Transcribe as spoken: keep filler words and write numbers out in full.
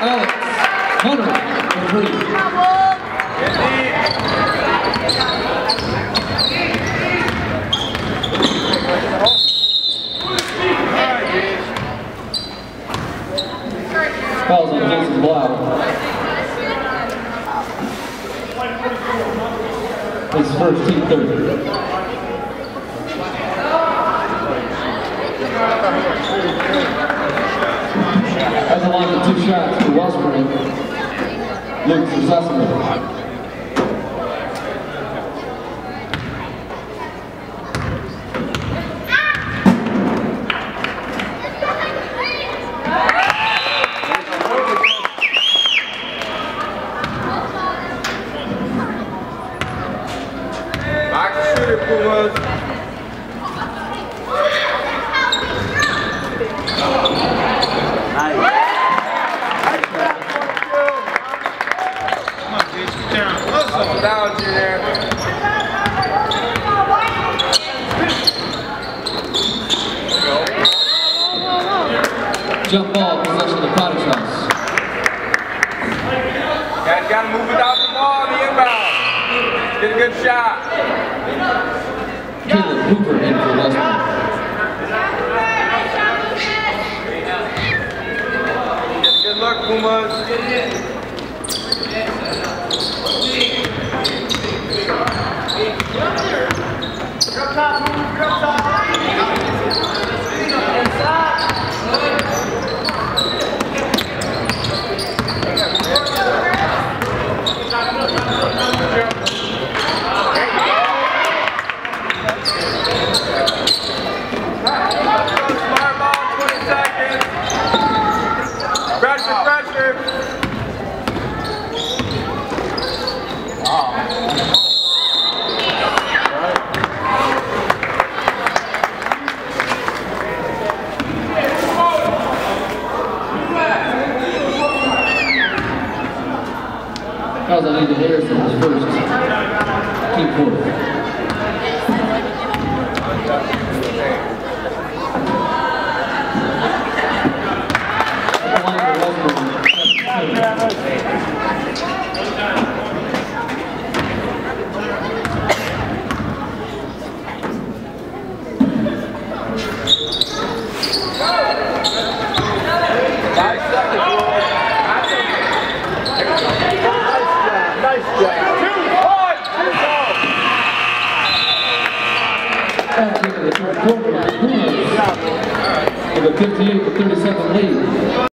Alex Hunter for three. Fouls on Jason Blau. His first team third. As a line of two shots for Wellspring, Luke Sussman. Jump ball, possession of the Cottage House. Guys gotta move without the ball on the inbound. Get a good shot. Caleb Hoover in for Westbrook. Get a good look, Pumas. Up top, move, up top. Inside. Smart ball, twenty seconds. Pressure, pressure. Oh. That was Anita Harrison, his first team quarter. After the third quarter, Pumas with a fifty-eight to thirty-seven lead.